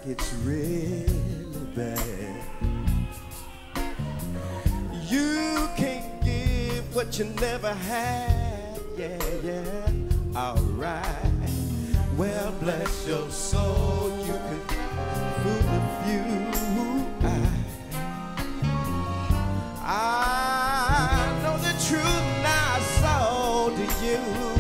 it's really bad. You can't give what you never had. Yeah, yeah. Alright. Well, bless your soul. You can fool a few. I know the truth now, so do you.